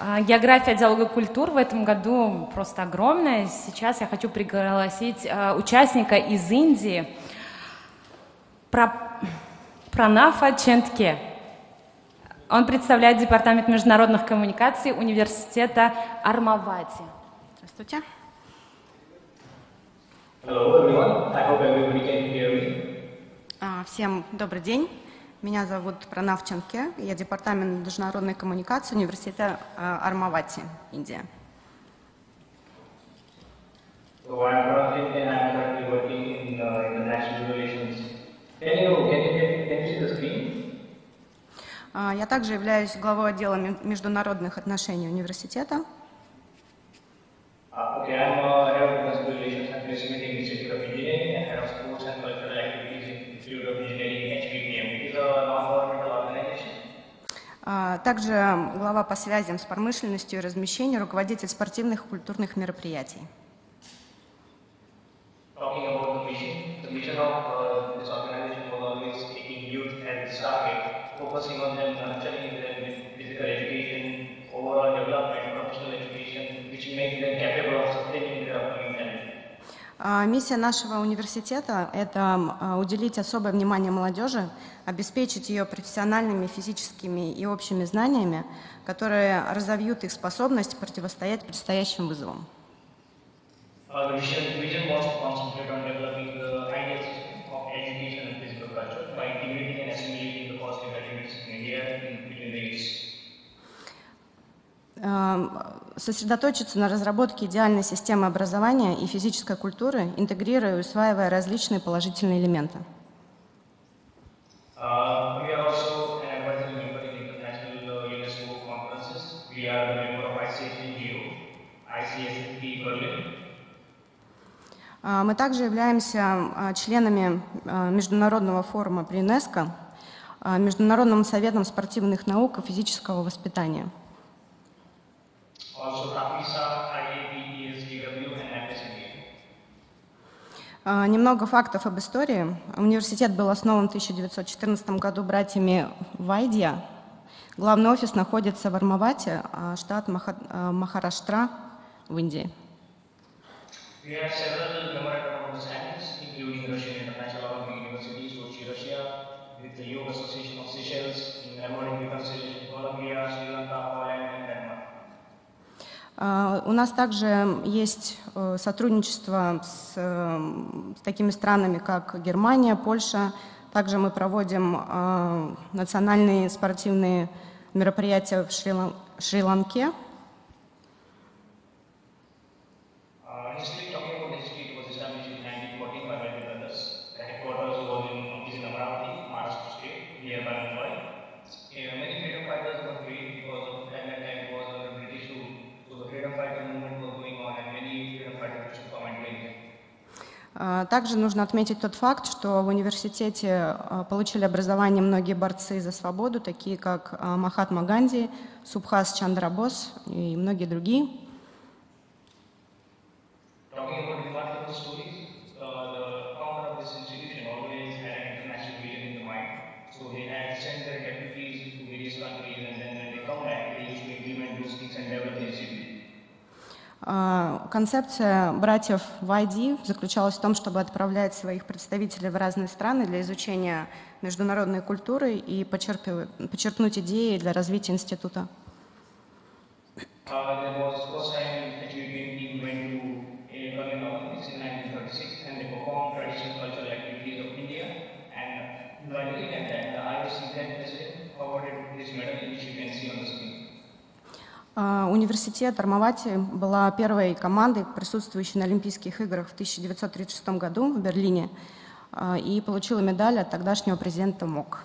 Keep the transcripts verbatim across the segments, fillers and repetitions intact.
География диалога культур в этом году просто огромная. Сейчас я хочу пригласить участника из Индии, Пранафа Чентке. Он представляет Департамент международных коммуникаций Университета Армавати. Здравствуйте. Hello everyone. I hope everybody can hear me. Всем добрый день. Меня зовут Пранав Чентке. Я Департамент международной коммуникации Университета Армавати, Индия. So I'm Pranaf Chentke and I'm currently working in uh, international relations. Can you can you can you see the screen? Я также являюсь главой отдела международных отношений университета. Uh, okay, I'm uh, head of international relations at President Institute of Engineering and head of sports and cultural activities in Institute of Engineering H P P M. It is a non-governmental organization. Также глава по связям с промышленностью и размещению, руководитель спортивных и культурных мероприятий. Talking about the mission, the mission of uh, this organization was always taking youth as its target, focusing on them, nurturing them with physical education, overall development, professional education, which makes them capable of sustaining their upcoming talent. Миссия нашего университета – это уделить особое внимание молодежи, обеспечить ее профессиональными, физическими и общими знаниями, которые разовьют их способность противостоять предстоящим вызовам. The vision, vision was to concentrate on developing the ideal system of education and physical culture by integrating and assimilating the positive attributes in India between the youth. Сосредоточиться на разработке идеальной системы образования и физической культуры, интегрируя и усваивая различные положительные элементы. Uh, we are also an advisory member in international UNESCO conferences. We are the member of I C S N G O, I C S N P Berlin. Мы также являемся членами Международного форума при ЮНЕСКО, Международным советом спортивных наук и физического воспитания. Немного фактов об истории. Университет был основан в тысяча девятьсот четырнадцатом году братьями Вайдья. Главный офис находится в Армавати, штат Махараштра в Индии. We have several memorandum of understandings, including Russian International Olympic University, Sochi, Russia, with the Yoga Association of Seychelles, Memorial Reconciliation, Colombia, Sri Lanka, Poland, and Denmark. У нас также есть сотрудничество с, с такими странами, как Германия, Польша. Также мы проводим национальные спортивные мероприятия в Шри-Лан- Шри-Ланке. Также нужно отметить тот факт, что в университете получили образование многие борцы за свободу, такие как Махатма Ганди, Субхаш Чандра Бос и многие другие. Концепция братьев Вайди заключалась в том, чтобы отправлять своих представителей в разные страны для изучения международной культуры и почерпнуть идеи для развития института. Университет Армавати была первой командой, присутствующей на Олимпийских играх в тысяча девятьсот тридцать шестом году в Берлине, и получила медаль от тогдашнего президента МОК.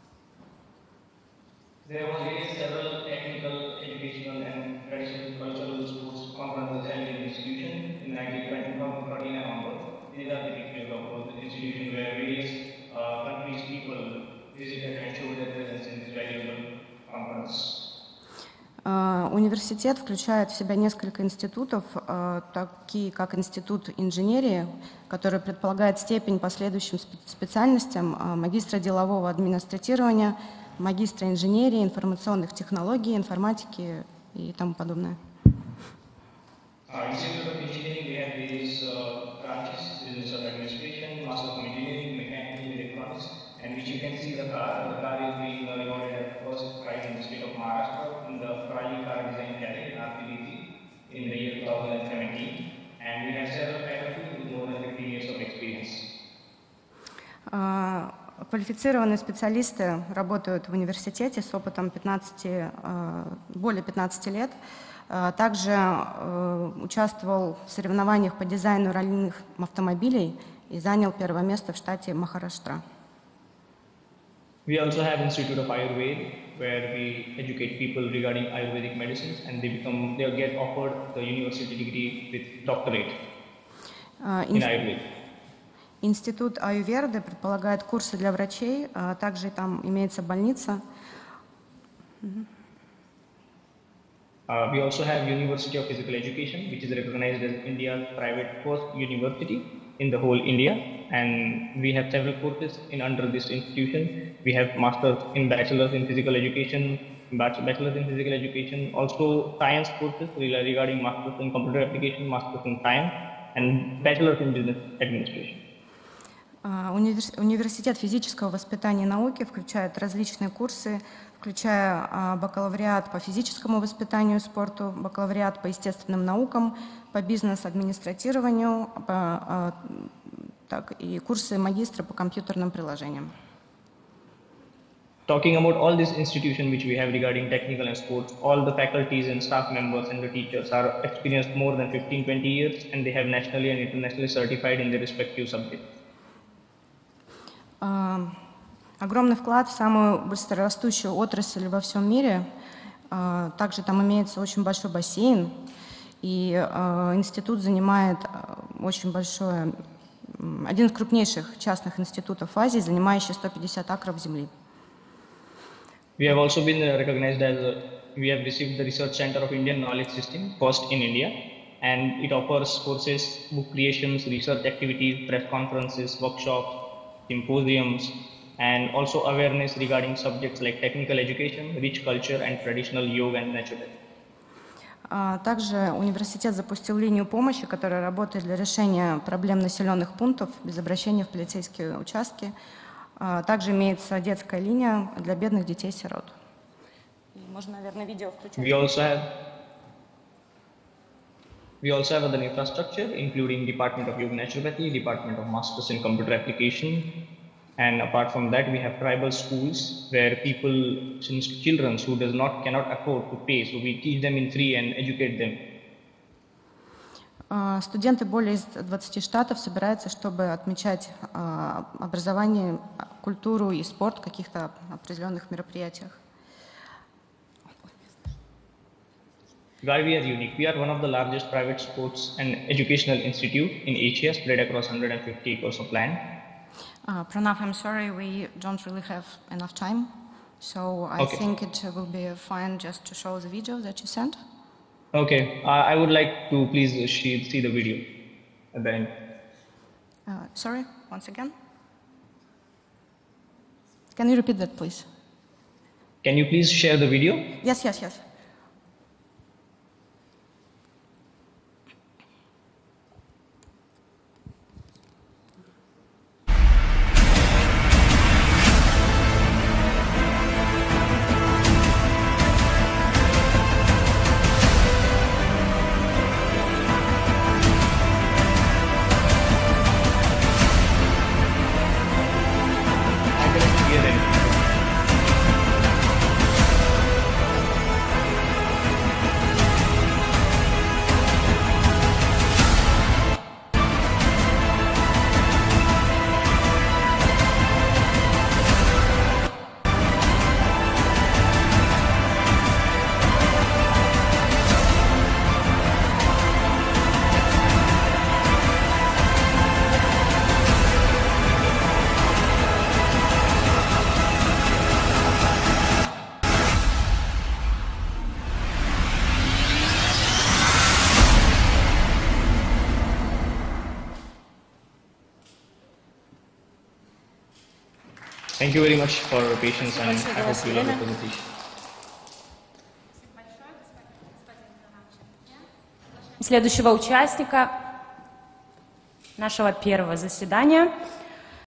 Университет включает в себя несколько институтов, такие как Институт инженерии, который предполагает степень по следующим специальностям: магистра делового администрирования, магистра инженерии, информационных технологий, информатики и тому подобное. Uh, Institute of Engineering, we have various uh, branches, business of administration, master of engineering, mechanical, electronics, and which you can see the car. The car is being uh, rewarded as first prize in the state of Maharashtra in the Ferrari car design category, R P D C, in the year two thousand seventeen. And we have several faculty with more than fifteen years of experience. Uh, Квалифицированные специалисты работают в университете с опытом пятнадцати, более пятнадцати лет. Также участвовал в соревнованиях по дизайну раллийных автомобилей и занял первое место в штате Махараштра. We also have Institute of Ayurveda, where we educate people regarding Ayurvedic medicines, and they become they get offered the university degree with doctorate in Ayurveda. Институт Аюрведы предполагает курсы для врачей, также там имеется больница. Uh, we also have University of Physical Education, which is recognized as India's private first university in the whole India, and we have several courses in under this institution. We have masters in bachelor's in physical education, bachelor's in physical education, also science courses regarding masters in computer application, masters in science, and bachelor's in business administration. Университет физического воспитания и науки включает различные курсы, включая бакалавриат по физическому воспитанию и спорту, бакалавриат по естественным наукам, по бизнес-администратированию, по, так, и курсы магистра по компьютерным приложениям. Talking about all these institutions which we have regarding technical and sports, all the faculties and staff members and the teachers are experienced more than fifteen to twenty years, and they have nationally and internationally certified in their respective subjects. Огромный вклад в самую быстрорастущую отрасль во всем мире. Также там имеется очень большой бассейн, и институт занимает очень большое, один из крупнейших частных институтов в Азии, занимающий сто пятьдесят акров земли. We have also been recognized as a, we have received the Research Center of Indian Knowledge System, first in India, and it offers courses, book creations, research activities, press conferences, workshops, symposiums, and also awareness regarding subjects like technical education, rich culture, and traditional yoga and naturopathy. Также университет запустил линию помощи, которая работает для решения проблем населенных пунктов без обращения в полицейские участки. Также имеется детская линия для бедных детей-сирот. Можно, наверное, видео включить. We also have We also have other infrastructure, including Department of Yoga and Naturopathy, Department of Masters in Computer Application, and apart from that, we have tribal schools where people, since children who does not cannot afford to pay, so we teach them in free and educate them. Студенты более из двадцати штатов собираются, чтобы отмечать образование, культуру и спорт в каких-то определенных мероприятиях. Why we are unique? We are one of the largest private sports and educational institute in Asia, spread across one hundred fifty acres of land. Uh, Pranav, I'm sorry, we don't really have enough time, so I okay. think it will be fine just to show the video that you sent. Okay, uh, I would like to please see the video at the end. Uh, sorry, once again. Can you repeat that, please? Can you please share the video? Yes, yes, yes. Thank you very much for your patience, and I hope you love the presentation. следующего участника нашего первого заседания